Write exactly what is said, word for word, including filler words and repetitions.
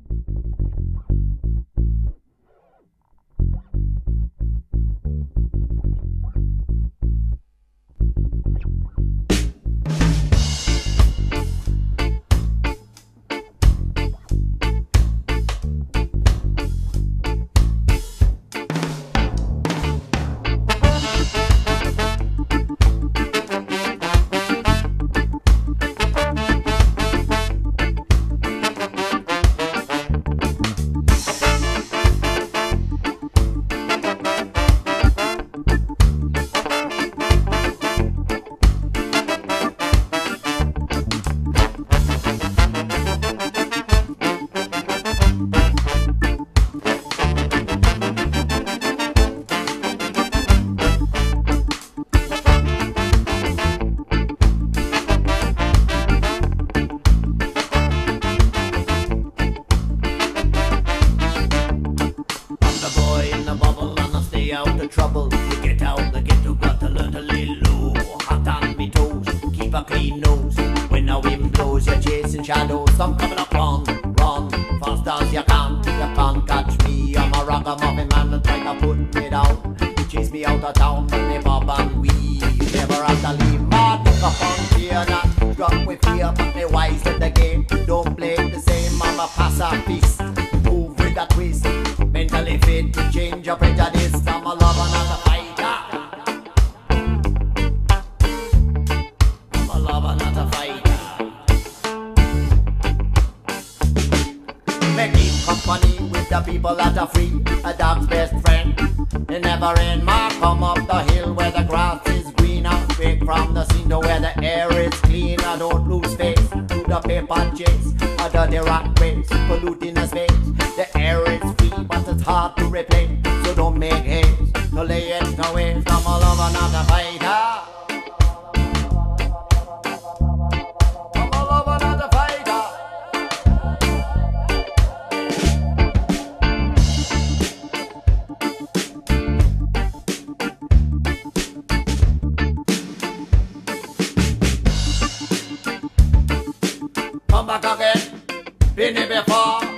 Out the trouble, to get out the ghetto, got to learn to lay low. Hot on me toes, keep a clean nose. When the wind blows, you're chasing shadows. Some coming up on, run, fast as you can. You can't catch me, I'm a ragamuffin man and try to put me down. You chase me out of town, but me bob and weave. Never have to leave my dick up on fear, not drunk with fear, but me wise in the game. Don't play the same, I'm a passer fist. Move with a twist, mentally fit to change your prejudice. I'm a lover, not a fighter. I'm a lover, not a fighter. Making company with the people that are free, a dog's best friend. They never end. Ma come up the hill where the grass is greener. Break from the scene to where the air is cleaner. Don't lose face to the paper chase. A dirty rat race, polluting the space. The air is free, but it's hard to replace. So don't make haste, no lay it, no waste. I'm a lover, not a fighter. I'm a lover, not a fighter. Come back again, been here before.